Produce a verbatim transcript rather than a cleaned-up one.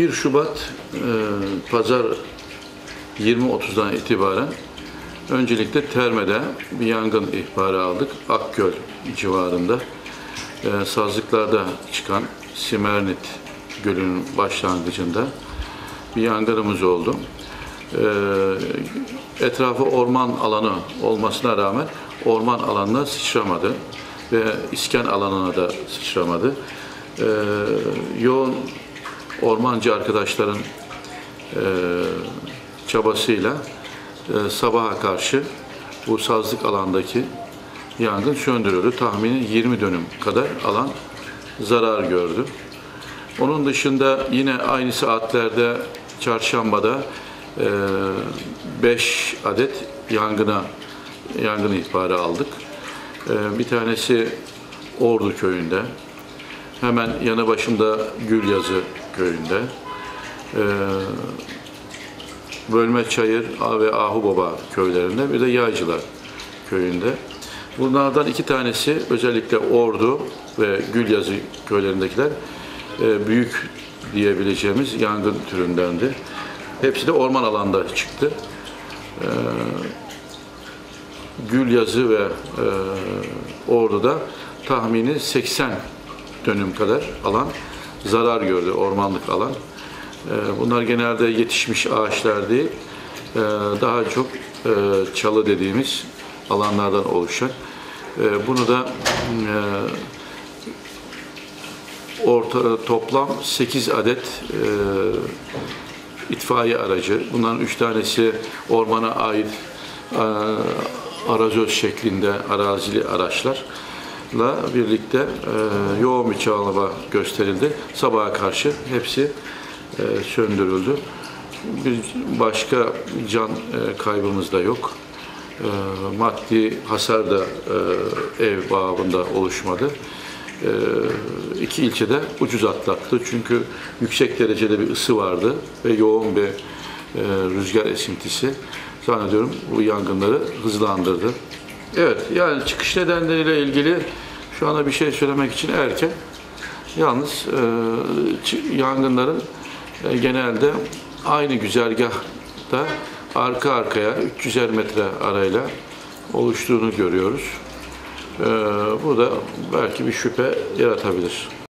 bir Şubat e, Pazar yirmi otuzdan itibaren öncelikle Terme'de bir yangın ihbarı aldık. Akgöl civarında e, sazlıklarda çıkan Simernit Gölü'nün başlangıcında bir yangınımız oldu. E, etrafı orman alanı olmasına rağmen orman alanına sıçramadı ve iskan alanına da sıçramadı. E, yoğun ormancı arkadaşların e, çabasıyla e, sabaha karşı bu sazlık alandaki yangın söndürüldü. Tahmini yirmi dönüm kadar alan zarar gördü. Onun dışında yine aynı saatlerde Çarşamba'da e, beş adet yangına yangın ihbarı aldık. E, bir tanesi Ordu köyünde, hemen yanı başında Gülyazı köyünde, e, Bölmeçayır ve Ahubaba köylerinde, bir de Yaycılar köyünde. Bunlardan iki tanesi özellikle Ordu ve Gülyazı köylerindekiler e, büyük diyebileceğimiz yangın türündendi. Hepsi de orman alanda çıktı. E, Gülyazı ve e, Ordu'da tahmini seksen dönüm kadar alan zarar gördü, ormanlık alan. Bunlar genelde yetişmiş ağaçlar değil, daha çok çalı dediğimiz alanlardan oluşan. Bunu da orta toplam sekiz adet itfaiye aracı, bunların üç tanesi ormana ait arazöz şeklinde arazili araçlarla birlikte e, yoğun bir çağlama gösterildi. Sabaha karşı hepsi e, söndürüldü. Bir başka can e, kaybımız da yok. E, maddi hasar da e, ev bağımında oluşmadı. E, iki ilçede ucuz atlattı. Çünkü yüksek derecede bir ısı vardı ve yoğun bir e, rüzgar esintisi zannediyorum bu yangınları hızlandırdı. Evet, yani çıkış nedenleriyle ilgili şu anda bir şey söylemek için erken. Yalnız e, yangınların e, genelde aynı güzergahta arka arkaya üç yüzer metre arayla oluştuğunu görüyoruz. E, bu da belki bir şüphe yaratabilir.